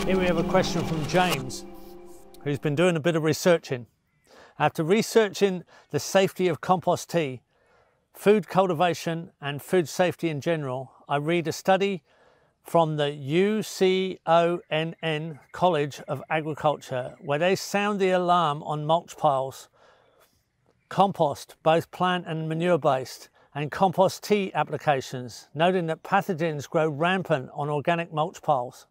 Here we have a question from James, who's been doing a bit of researching. After researching the safety of compost tea, food cultivation and food safety in general, I read a study from the UCONN College of Agriculture where they sound the alarm on mulch piles, compost, both plant and manure based, and compost tea applications, noting that pathogens grow rampant on organic mulch piles.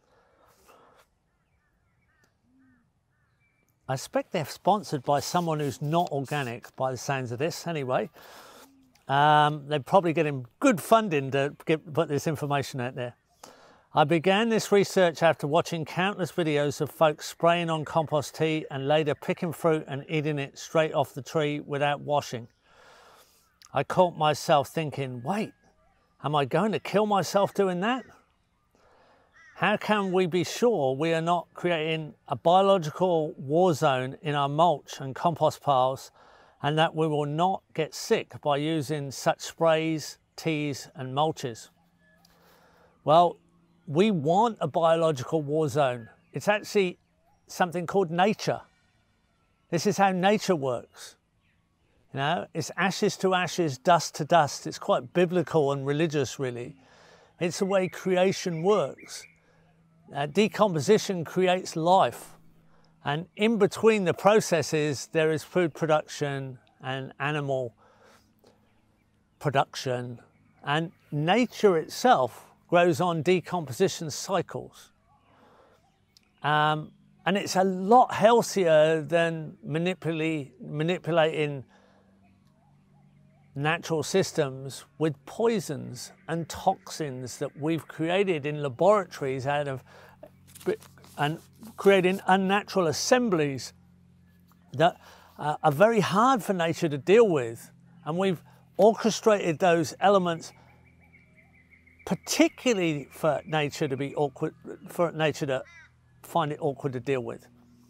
I expect they're sponsored by someone who's not organic by the sounds of this anyway. They're probably getting good funding to put this information out there. I began this research after watching countless videos of folks spraying on compost tea and later picking fruit and eating it straight off the tree without washing. I caught myself thinking, wait, am I going to kill myself doing that? How can we be sure we are not creating a biological war zone in our mulch and compost piles, and that we will not get sick by using such sprays, teas and mulches? Well, we want a biological war zone. It's actually something called nature. This is how nature works. You know, it's ashes to ashes, dust to dust. It's quite biblical and religious, really. It's the way creation works. Decomposition creates life, and in between the processes there is food production and animal production, and nature itself grows on decomposition cycles. And it's a lot healthier than manipulating natural systems with poisons and toxins that we've created in laboratories and creating unnatural assemblies that are very hard for nature to deal with. And we've orchestrated those elements particularly for nature to be awkward, for nature to find it awkward to deal with.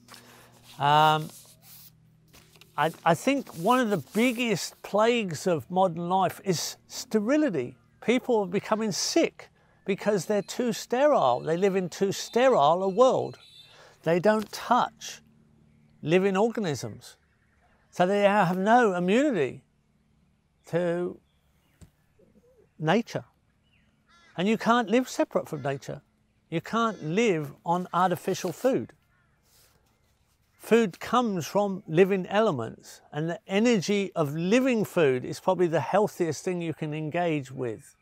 I think one of the biggest plagues of modern life is sterility. People are becoming sick because they're too sterile. They live in too sterile a world. They don't touch living organisms. So they have no immunity to nature. And you can't live separate from nature. You can't live on artificial food. Food comes from living elements, and the energy of living food is probably the healthiest thing you can engage with.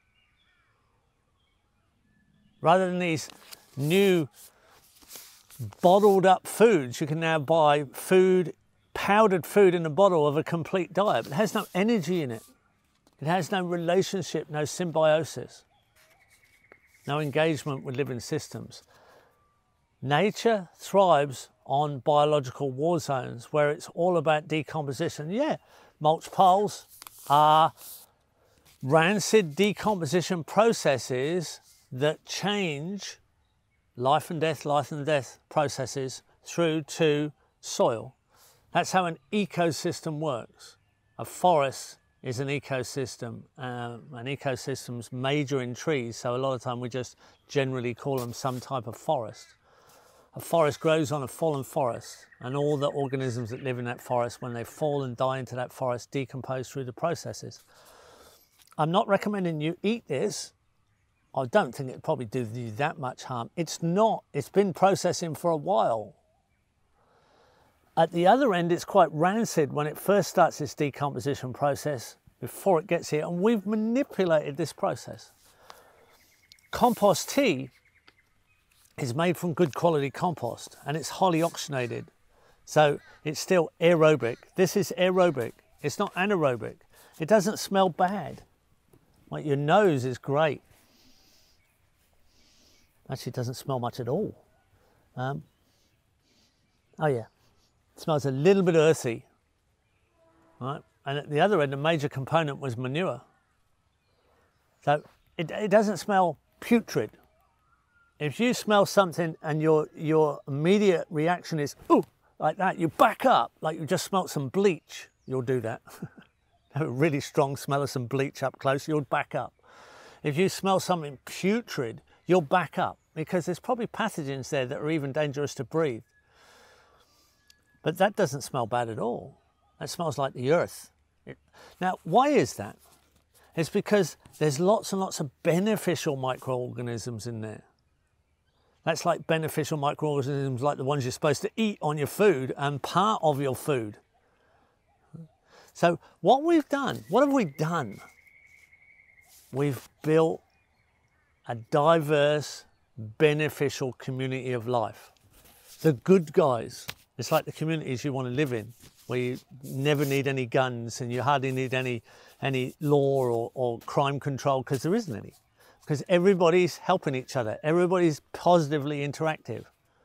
Rather than these new bottled up foods, you can now buy food, powdered food in a bottle of a complete diet, but it has no energy in it. It has no relationship, no symbiosis, no engagement with living systems. Nature thrives on biological war zones where it's all about decomposition. Yeah, mulch piles are rancid decomposition processes that change life and death processes through to soil. That's how an ecosystem works. A forest is an ecosystem. An ecosystem's major in trees, so a lot of time we just generally call them some type of forest. A forest grows on a fallen forest, and all the organisms that live in that forest, when they fall and die into that forest, decompose through the processes. I'm not recommending you eat this. I don't think it'd probably do you that much harm. It's not. It's been processing for a while. At the other end, it's quite rancid when it first starts this decomposition process before it gets here, and we've manipulated this process. Compost tea is made from good quality compost, and it's highly oxygenated, so it's still aerobic. This is aerobic, it's not anaerobic. It doesn't smell bad. Like, your nose is great. Actually, it doesn't smell much at all. Oh yeah, it smells a little bit earthy, right? And at the other end, a major component was manure. So it doesn't smell putrid. If you smell something and your immediate reaction is, ooh, like that, you back up, like you just smelt some bleach, you'll do that. Have a really strong smell of some bleach up close, you'll back up. If you smell something putrid, you'll back up. because there's probably pathogens there that are even dangerous to breathe. But that doesn't smell bad at all. That smells like the earth. Now, why is that? It's because there's lots and lots of beneficial microorganisms in there. That's like beneficial microorganisms like the ones you're supposed to eat on your food and part of your food. So what we've done, what have we done? We've built a diverse, beneficial community of life. The good guys. It's like the communities you want to live in, where you never need any guns and you hardly need any law or crime control, because there isn't any. Because everybody's helping each other. Everybody's positively interactive.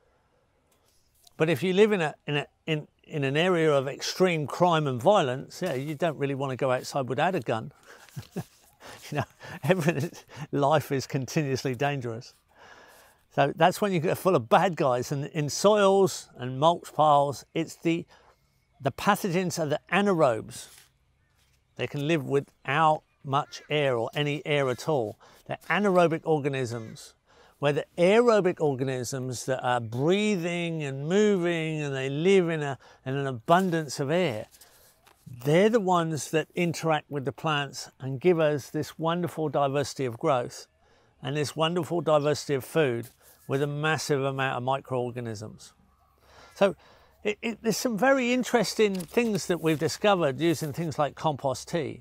But if you live in an area of extreme crime and violence, yeah, you don't really want to go outside without a gun. You know, life is continuously dangerous. So that's when you get full of bad guys. And in soils and mulch piles, it's the pathogens are the anaerobes. They can live without much air or any air at all. They're anaerobic organisms, where the aerobic organisms that are breathing and moving and they live in an abundance of air, they're the ones that interact with the plants and give us this wonderful diversity of growth and this wonderful diversity of food with a massive amount of microorganisms. So there's some very interesting things that we've discovered using things like compost tea.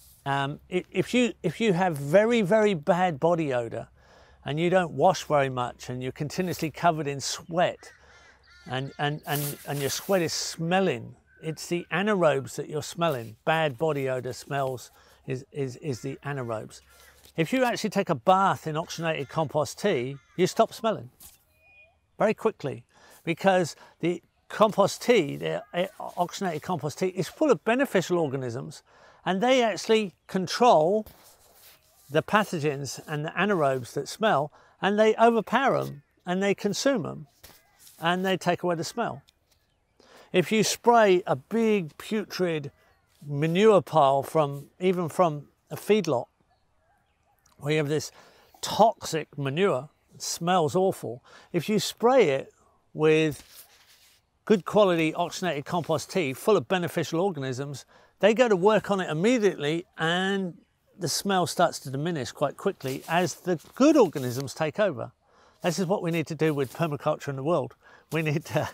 If you have very, very bad body odor and you don't wash very much and you're continuously covered in sweat and your sweat is smelling, it's the anaerobes that you're smelling. Bad body odor smells is the anaerobes. If you actually take a bath in oxygenated compost tea, you stop smelling very quickly, because the compost tea, the oxygenated compost tea, is full of beneficial organisms, and they actually control the pathogens and the anaerobes that smell, and they overpower them and they consume them and they take away the smell. If you spray a big putrid manure pile even from a feedlot, where you have this toxic manure, it smells awful. If you spray it with good quality oxygenated compost tea full of beneficial organisms, they go to work on it immediately and the smell starts to diminish quite quickly as the good organisms take over. This is what we need to do with permaculture in the world. We need to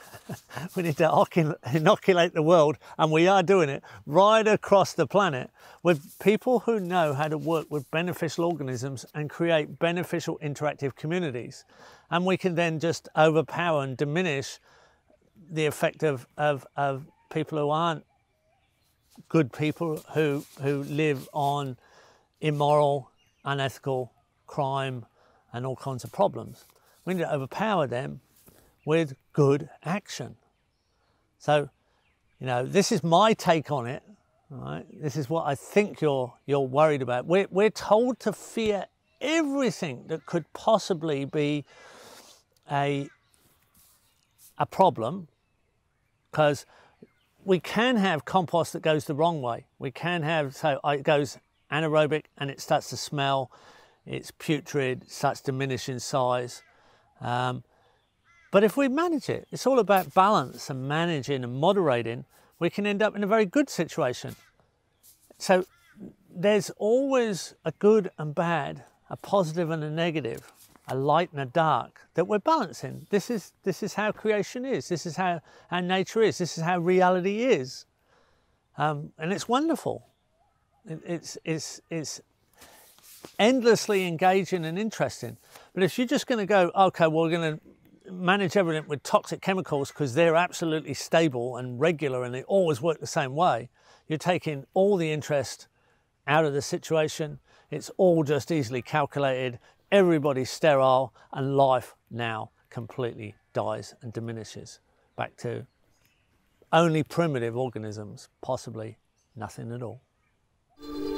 inoculate the world, and we are doing it right across the planet with people who know how to work with beneficial organisms and create beneficial interactive communities. And we can then just overpower and diminish the effect of people who aren't good people, who live on immoral, unethical crime and all kinds of problems. We need to overpower them with good action. So, you know, this is my take on it. Right? This is what I think you're worried about. We're told to fear everything that could possibly be a problem, because we can have compost that goes the wrong way. We can have, so it goes anaerobic and it starts to smell, it's putrid, it starts to diminish in size. But if we manage it, it's all about balance and managing and moderating, we can end up in a very good situation. So there's always a good and bad, a positive and a negative, a light and a dark that we're balancing. This is how creation is. This is how nature is. This is how reality is. And it's wonderful. It's endlessly engaging and interesting. But if you're just going to go, okay, well, we're going to manage everything with toxic chemicals because they're absolutely stable and regular and they always work the same way, you're taking all the interest out of the situation. It's all just easily calculated. Everybody's sterile, and life now completely dies and diminishes back to only primitive organisms, possibly nothing at all.